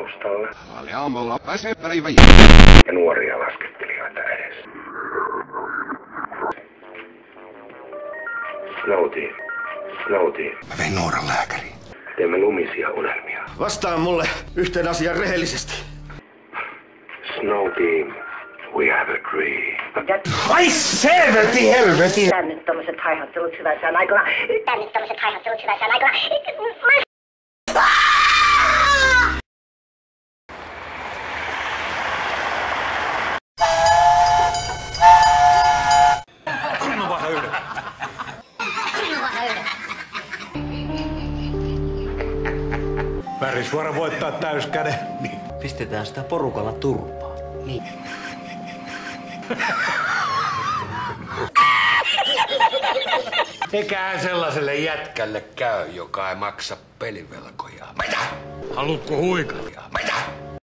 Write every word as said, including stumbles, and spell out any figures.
taustalle. Oli aamulla pääsee päivä. Ja nuoria laskettelijoita edes. Snowtiin. Snowtiin. Mä vein Nooran lääkäriin. Teemme lumisia unelmia. Vastaa mulle yhteen asian rehellisesti. Snowtiin. We have a dream. Ai serveti helveti! Tänne tommoset haihattelut hyvänsään aikana. Tänne tommoset haihattelut hyvänsään aikana. Värisvuoro voittaa täyskäden. Niin. Pistetään sitä porukalla turpaan. Niin. Eiköhän sellaiselle jätkälle käy, joka ei maksa pelivelkoja. Mitä? Haluatko huikata? Mitä?